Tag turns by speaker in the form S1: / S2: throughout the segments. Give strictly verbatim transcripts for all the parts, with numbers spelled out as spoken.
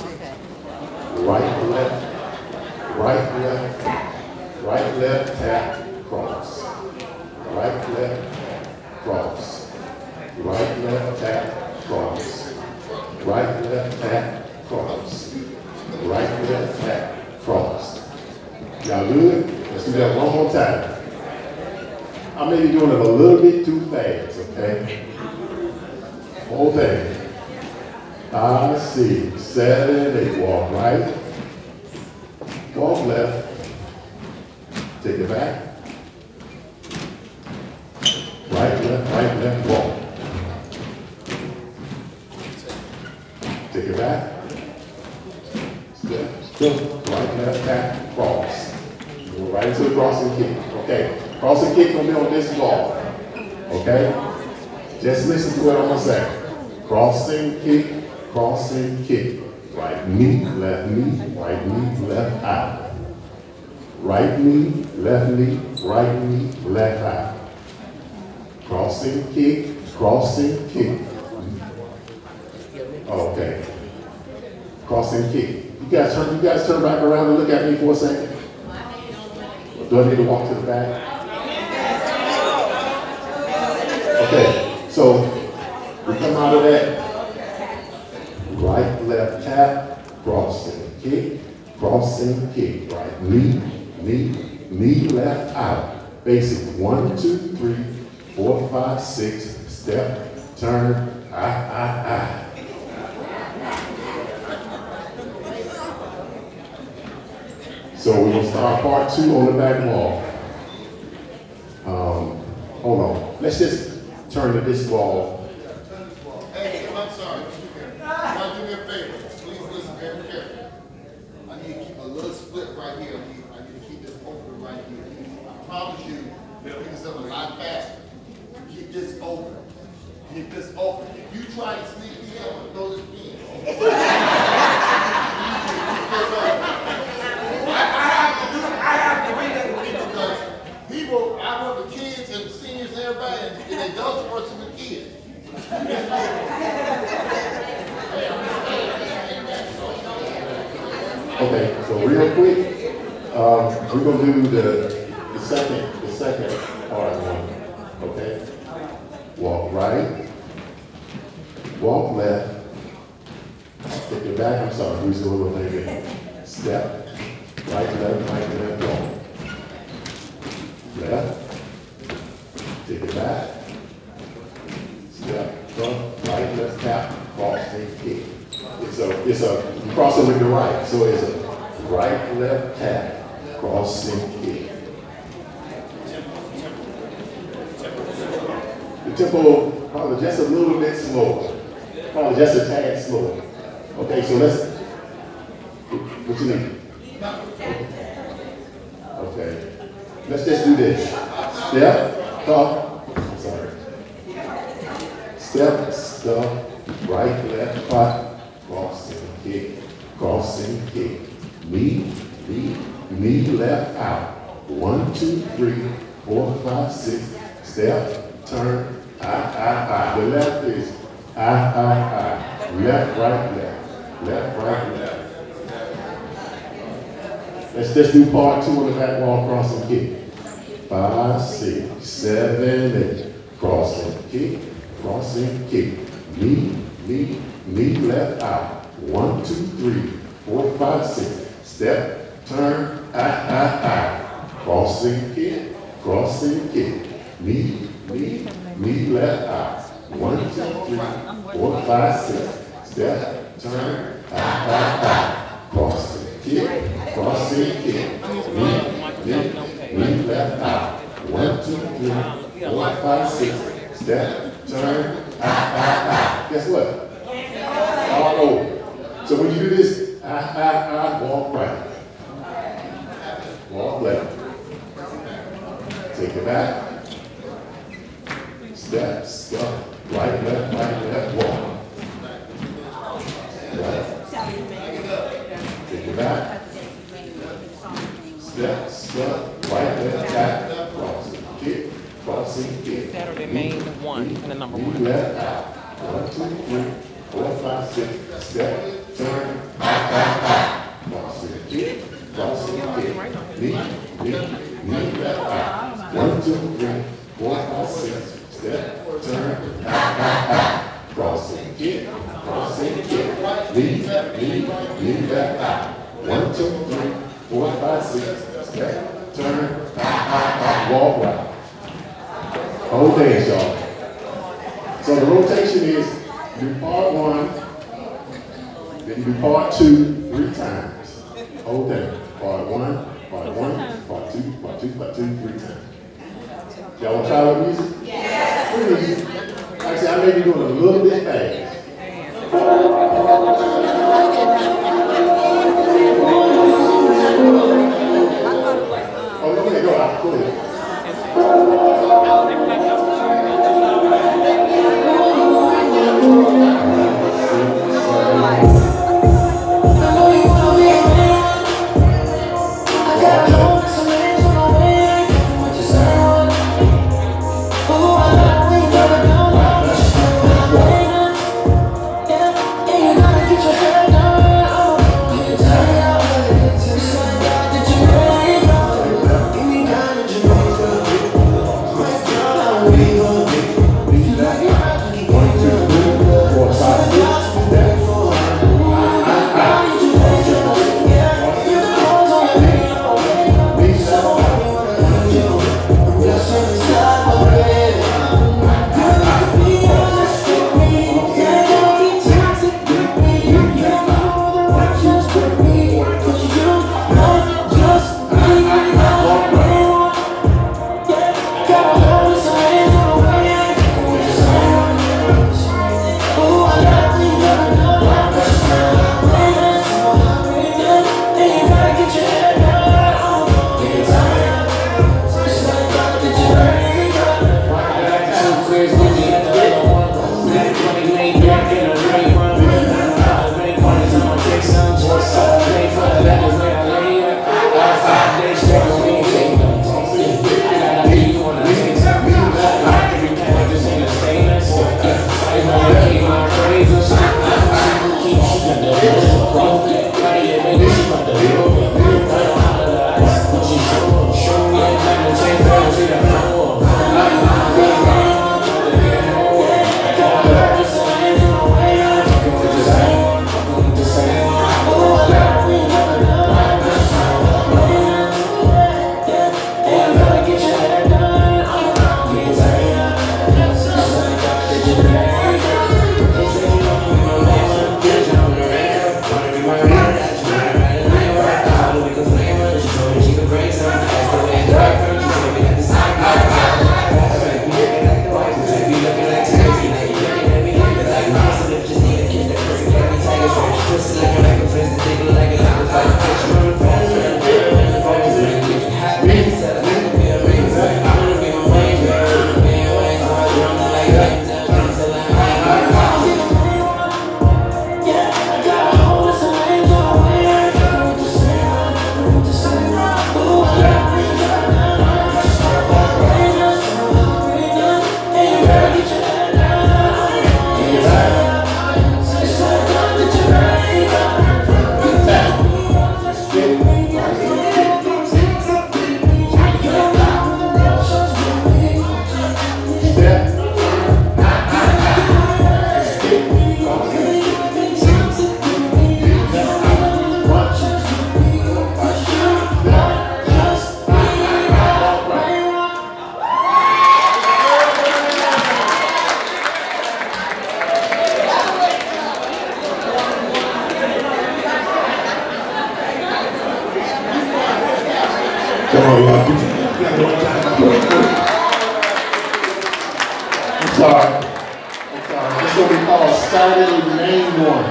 S1: Right, left, right, left, right, left, tap, cross. Right, left, cross. Right, left, tap, cross. Right, left, tap, cross. Right, left, tap, cross. Y'all good? Let's do that one more time. I may be doing it a little bit too fast, okay? Whole thing. Five, six, seven, eight. Walk right. Walk left. Take it back. Right, left, right, left, walk. Take it back. Step, step, right, left, tap, cross. Go right into the crossing kick. Okay. Crossing kick gonna be on this wall. Okay? Just listen to what I'm gonna say. Crossing kick, crossing kick. Right knee, left knee, right knee, left out. Right knee, left knee, right knee, left out. Crossing kick, crossing kick. Okay. Crossing kick. You guys turn, you guys turn back around and look at me for a second. Do I need to walk to the back? Okay, so we come out of that. Right, left, tap, crossing kick, crossing kick. Right, knee, knee, knee, left, out. Basic. One, two, three, four, five, six. Step, turn, ah, ah, ah. So we're going to start part two on the back wall. Um, hold on. Let's just turn to this wall.
S2: Hey, I'm sorry. Now do me a favor. Please listen very carefully. I need to keep a little split right here. I need, I need to keep this open right here. I promise you, it'll make this up a lot faster. Keep this open. Keep this open. If you try to sneak me in, I'm going to throw this in. People, I work with kids and seniors and everybody, and, and adults working with kids.
S1: Okay, so real quick, um, we're gonna do the, the second, the second part one. Okay, walk right, walk left, stick your back. I'm sorry, who's the little lady? Step, right, left, right, left, walk. Left, take it back, step, front, right, left, tap, cross, and kick. It's a, it's a, you cross it with the right, so it's a right, left, tap, cross, and kick. The tempo, probably just a little bit slower, probably just a tad slower. Okay, so let's, what you need? Okay. Let's just do this. Step, up, I'm sorry. Step, step, right, left, pot, crossing, kick, crossing, kick. Knee, knee, knee, left, out. One, two, three, four, five, six. Step, turn, ah, ah, ah. The left is ah, ah, ah. Left, right, left. Left, right, left. Let's just do part two on the back wall, crossing kick. Five, six, seven, eight. Crossing kick, crossing kick. Knee, knee, knee, left, out. One, two, three, four, five, six. Step, turn, ah, ah, ah. Crossing kick, crossing kick. Knee, knee, knee, left, out. One, two, three, four, five, six. Step, turn, ah, ah, ah. Crossing kick, crossing kick. Knee, knee, knee, left, out. One, two, three, four, five, six. Step, turn, ah, ah, ah. Guess what? All over. So when you do this, ah, ah, ah, walk right. Walk left. Take it back. Step, step, right, left, right, left, walk. Right. Take it back. Step, step, right, left, tap, crossing, kick, crossing, kick.
S3: That remain one and the number one.
S1: Left, out. One, two, three, four, five, six. Step, turn, hop, hop, hop. Cross and kick, cross and kick. Knee, knee, knee, left, hop. One, two, three, four, five, six. Step, turn, hop, hop, hop. Cross and kick, cross and kick. Knee, knee, knee, left, hop. One, two, three, four, five, six. Step, turn, hop, hop, hop. Walk right. Whole dance, y'all. So the rotation is you do part one, then you do part two three times. Whole day. Part one, part one, part two, part two, part two, three times. Y'all want to try with music? Yeah. Please. Actually, I may be doing a little bit fast. Oh, no, okay, go out. Go ahead.
S3: Come on, y'all. I'm
S1: sorry. I'm sorry. It's going to be called Saturday Main One.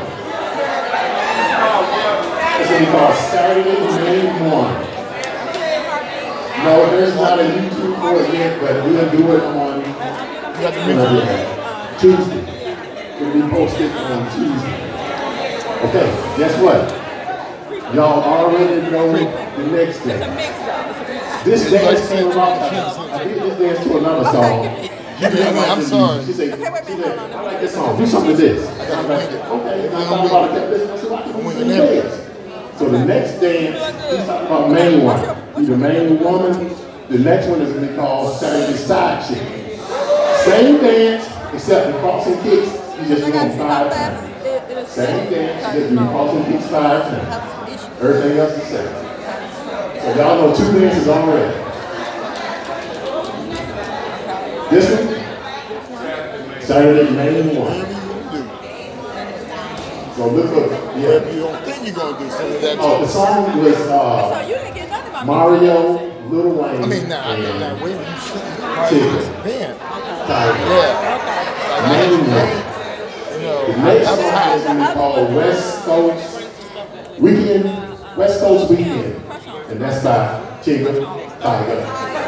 S1: It's going to be called Saturday Main One. No, there's not a YouTube for it yet, but we'll do it on uh, Tuesday. It'll be posted on Tuesday. Okay, guess what? Y'all already know the next day. This dance came about, I did this dance to another song.
S2: I'm sorry.
S1: She said, okay, wait, wait, hold on. I like this song. Do something to this. I'm like, okay, I'm talking about it. Listen, I said, I can do this. So the next dance, he's talking about main one. He's the main woman. The next one is going to be called Saturday Side Chick. Same dance, except the crossing kicks, you just do them five times. Same dance, you just do the crossing kicks five times. Everything else is the same. So y'all know two dances already. This one, Saturday main one. So look up, yeah.
S2: You don't think you're going to do some of that?
S1: Oh, the song was uh, Mario, Lil Wayne,
S2: I mean, now, I mean, now, wait, you shouldn't band.
S1: Yeah. Main one.
S2: You know,
S1: the next song is going to be called West Coast Weekend, West Coast Weekend. And that's by Tigger, Tiger.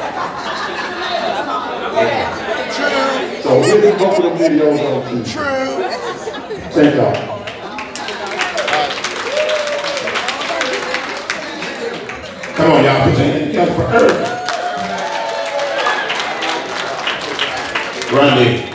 S2: True.
S1: So we'll do both of them videos on T V.
S2: True.
S1: Thank y'all. Come on, y'all, put your hands together for Irvin. Run it.